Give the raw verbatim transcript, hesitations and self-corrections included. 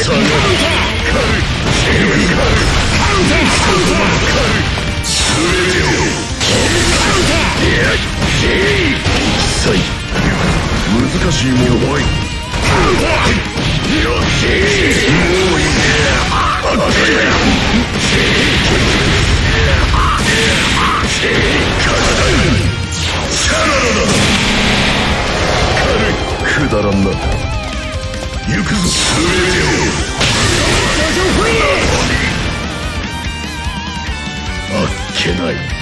難しいものはい。くだらんな。行くぞ。あっけない。